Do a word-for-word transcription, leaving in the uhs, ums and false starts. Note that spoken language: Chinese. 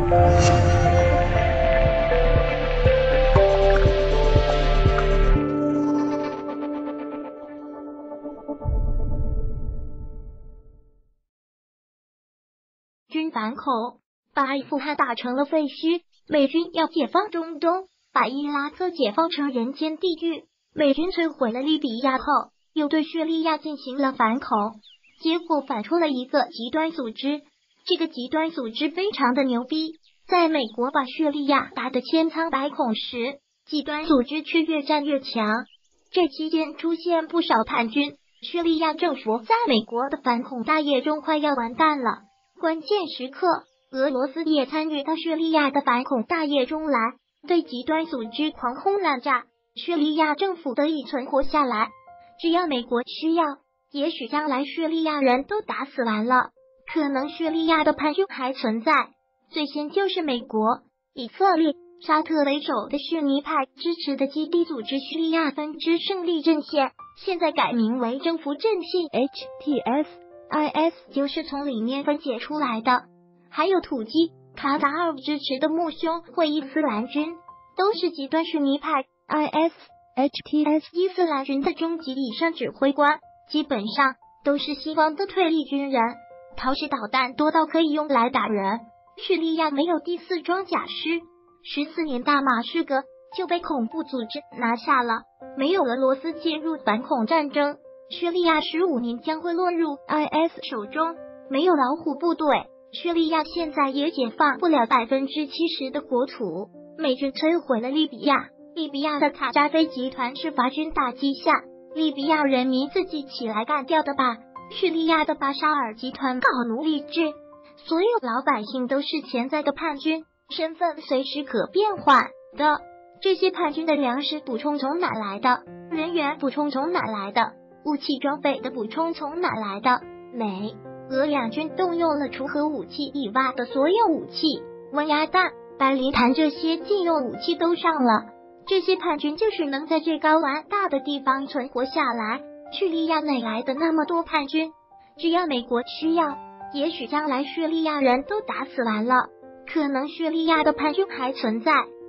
军反恐，把阿富汗打成了废墟。美军要解放中东，把伊拉克解放成人间地狱。美军摧毁了利比亚后，又对叙利亚进行了反恐，结果反出了一个极端组织。这个极端组织非常的牛逼，在美国把叙利亚打得千疮百孔时，极端组织却越战越强。这期间出现不少叛军，叙利亚政府在美国的反恐大业中快要完蛋了。关键时刻，俄罗斯也参与到叙利亚的反恐大业中来，对极端组织狂轰滥炸，叙利亚政府得以存活下来。只要美国需要，也许将来叙利亚人都打死完了，可能叙利亚的叛军还存在。最先就是美国、以色列、沙特为首的逊尼派支持的基地组织叙利亚分支胜利阵线，现在改名为政府阵线 H T S。I S 就是从里面分解出来的，还有土耳其、卡达尔支持的穆兄会伊斯兰军，都是极端逊尼派。I S、H T S 伊斯兰军的中级以上指挥官，基本上都是西方的退役军人，陶式导弹多到可以用来打人。叙利亚没有第四装甲师，十四年大马士革就被恐怖组织拿下了，没有俄罗斯介入反恐战争，叙利亚十五年将会落入 I S 手中。没有老虎部队，叙利亚现在也解放不了百分之七十的国土。美军摧毁了利比亚，利比亚的卡扎菲集团是法军打击下利比亚人民自己起来干掉的吧？叙利亚的巴沙尔集团搞奴隶制，所有老百姓都是潜在的叛军，身份随时可变换的。这些叛军的粮食补充从哪来的？人员补充从哪来的？武器装备的补充从哪来的？美、俄两军动用了除核武器以外的所有武器，温压弹、白磷弹这些禁用武器都上了。这些叛军就是能在这高完大的地方存活下来。叙利亚哪来的那么多叛军？只要美国需要，也许将来叙利亚人都打死完了，可能叙利亚的叛军还存在。